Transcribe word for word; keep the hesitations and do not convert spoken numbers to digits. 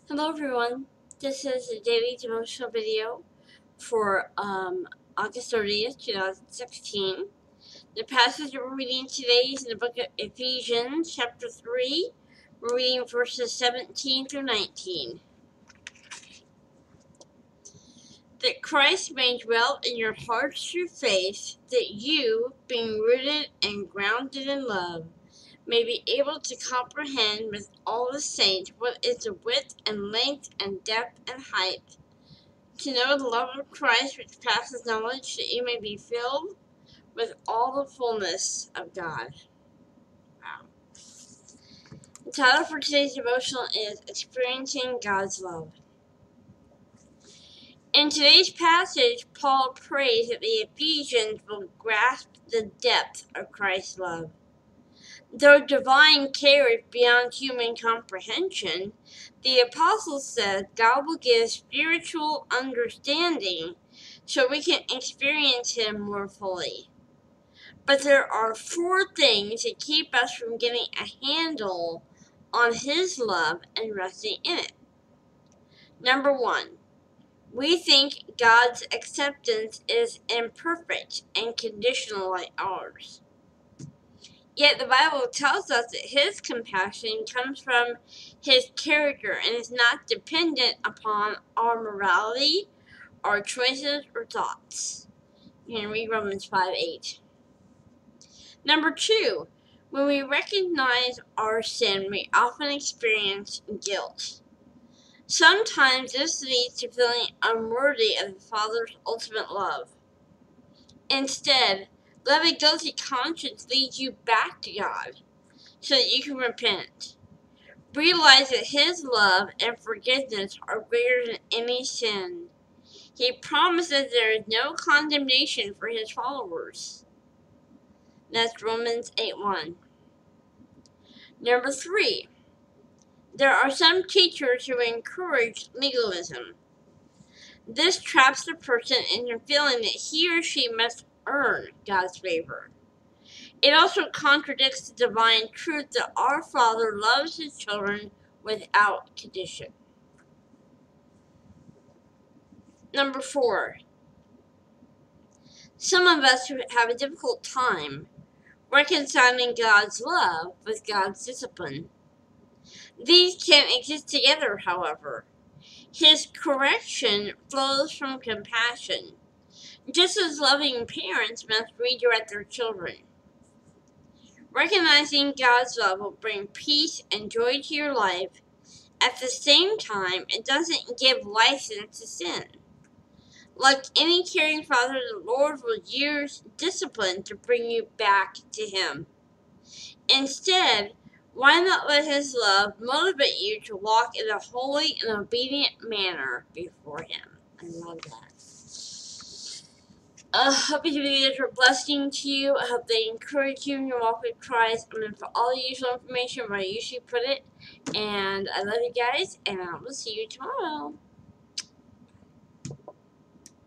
Hello everyone, this is a daily devotional video for um, August thirtieth, two thousand sixteen. The passage we're reading today is in the book of Ephesians, chapter three. We're reading verses seventeen through nineteen. That Christ may dwell in your hearts through faith, that you, being rooted and grounded in love, may be able to comprehend with all the saints what is the width and length and depth and height, to know the love of Christ which passes knowledge, that you may be filled with all the fullness of God. Wow. The title for today's devotional is Experiencing God's Love. In today's passage, Paul prays that the Ephesians will grasp the depth of Christ's love. Though divine care is beyond human comprehension, the apostle said God will give spiritual understanding so we can experience Him more fully. But there are four things that keep us from getting a handle on His love and resting in it. Number one, we think God's acceptance is imperfect and conditional like ours. Yet the Bible tells us that His compassion comes from His character and is not dependent upon our morality, our choices, or thoughts. You can read Romans five eight. Number two, when we recognize our sin, we often experience guilt. Sometimes this leads to feeling unworthy of the Father's ultimate love. Instead, let a guilty conscience lead you back to God, so that you can repent. Realize that His love and forgiveness are greater than any sin. He promises there is no condemnation for His followers. That's Romans eight one. Number three, there are some teachers who encourage legalism. This traps the person into feeling that he or she must earn God's favor. It also contradicts the divine truth that our Father loves His children without condition. Number four, some of us have a difficult time reconciling God's love with God's discipline. These can't exist together, however. His correction flows from compassion, just as loving parents must redirect their children. Recognizing God's love will bring peace and joy to your life. At the same time, it doesn't give license to sin. Like any caring father, the Lord will use discipline to bring you back to Him. Instead, why not let His love motivate you to walk in a holy and obedient manner before Him? I love that. I uh, hope these videos were a blessing to you. I hope they encourage you in your walk with Christ. I'm going to put all the useful information where I usually put it. And I love you guys, and I will see you tomorrow.